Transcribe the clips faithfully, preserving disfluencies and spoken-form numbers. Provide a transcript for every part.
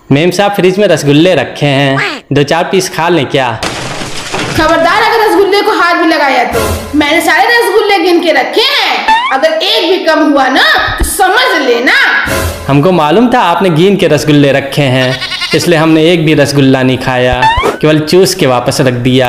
Ma'am साहब fridge में रसगुल्ले रखे हैं, दो चार पीस खा लें क्या? खबरदार अगर रसगुल्ले को हाथ भी लगाया तो। मैंने सारे रसगुल्ले गिन के रखे हैं, अगर एक भी कम हुआ ना तो समझ लेना। हमको मालूम था आपने गिन के रसगुल्ले रखे हैं, इसलिए हमने एक भी रसगुल्ला नहीं खाया, केवल चूस के वापस रख दिया।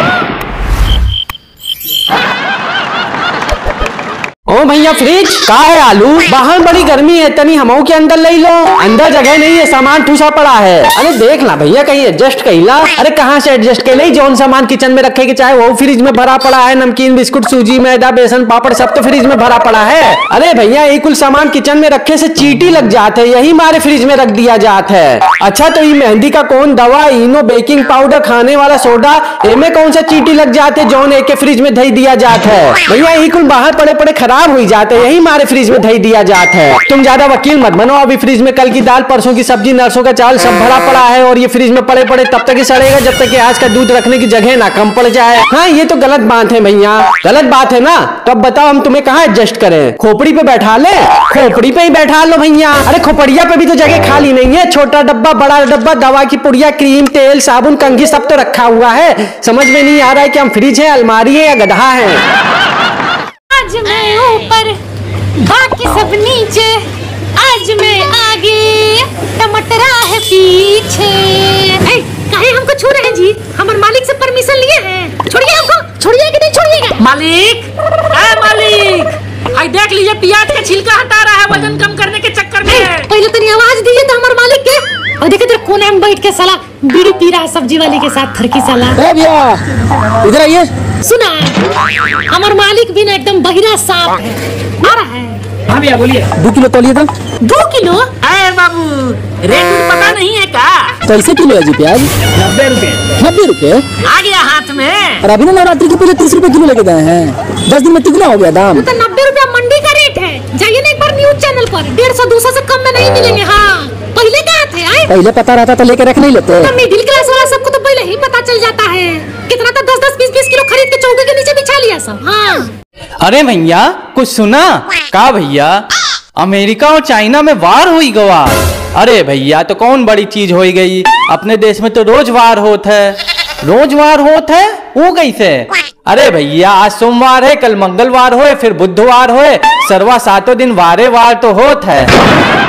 ओ भैया फ्रिज का है आलू? बाहर बड़ी गर्मी है, तनी हमो के अंदर ले लो। अंदर जगह नहीं है, सामान ठूसा पड़ा है। अरे देख ला भैया कहीं एडजस्ट कहिला। अरे कहाँ से एडजस्ट कर ली? जौन सामान किचन में रखे के चाहे वो फ्रिज में भरा पड़ा है। नमकीन, बिस्कुट, सूजी, मैदा, बेसन, पापड़ सब तो फ्रिज में भरा पड़ा है। अरे भैया ये कुल सामान किचन में रखे से चींटी लग जाते, यही मारे फ्रिज में रख दिया जाता है। अच्छा तो ये मेहंदी का कौन दवा, इनो, बेकिंग पाउडर, खाने वाला सोडा, इनमें कौन सा चींटी लग जाते जौन एक फ्रिज में धई दिया जाता है? भैया ये कुल बाहर पड़े पड़े खराब हो जाते, यही मारे फ्रिज में धई दिया जाता है। तुम ज्यादा वकील मत बनो। अभी फ्रिज में कल की दाल, परसों की सब्जी, नरसों का चावल सब भरा पड़ा है और ये फ्रिज में पड़े पड़े तब तक ही सड़ेगा जब तक कि आज का दूध रखने की जगह ना कम पड़ जाए। हाँ ये तो गलत बात है भैया, गलत बात है ना। तो अब बताओ हम तुम्हें कहाँ एडजस्ट करें? खोपड़ी पे बैठा ले? खोपड़ी पे ही बैठा लो भैया। अरे खोपड़िया पे भी तो जगह खाली नहीं है। छोटा डब्बा, बड़ा डब्बा, दवा की पुड़िया, क्रीम, तेल, साबुन, कंघी सब तो रखा हुआ है। समझ में नहीं आ रहा है कि हम फ्रिज है, अलमारी है या गधा है। आज मैं ऊपर बाकी सब नीचे, आज मैं आगे टमाटरा है पीछे। काहे हमको छू रहे हैं जी? हमारे मालिक से परमिशन लिए हैं, छोड़िए हमको। छोड़िए कि नहीं छोड़िएगा? मालिक, ए मालिक, आई देख लीजिए प्याज का छिलका हटा रहा है वजन कम करने के चक्कर में। पहले तो नहीं आवाज दीजिए तो हमारे मालिक के। और देखे तेरे कोने में बैठ के साला बीड़ी पी रहा है सब्जी वाले के साथ थरकी साला। भैया इधर आइए। सुना हमारे मालिक भी ना एकदम बहिरा साफ है। आ रहा है। हाँ भैया बोलिए। दो किलो तौलिए था। दो किलो? अरे बाबू रेट पता नहीं है का? कैसे किलो है जी प्याज? नब्बे रुपए। नब्बे रुपए आ गया हाथ में। और अभी ना नवरात्रि के पूजा तीस रुपए किलो लेके गए हैं। दस दिन में तिगुना हो गया दाम। तो नब्बे रुपया मंडी का रेट है। जाइए ना एक बार न्यूज चैनल पर, डेढ़ सौ दो सौ से कम में नहीं मिलेंगे। हाँ पहले कहा थे आए? पहले पता रहता तो लेके रख नहीं लेते। तो मिडिल क्लास वाला सबको तो पहले ही पता चल जाता है। कितना तो दस दस बीस बीस किलो खरीद के चौके के नीचे बिछा लिया सब। हाँ अरे भैया कुछ सुना का? भैया अमेरिका और चाइना में वार हुई गवा। अरे भैया तो कौन बड़ी चीज हो गई? अपने देश में तो रोज वार होत है। रोज वार होत है वो कैसे? अरे भैया आज सोमवार है, कल मंगलवार होए, फिर बुधवार होए, सरवा सातों दिन वारे वार तो होत है।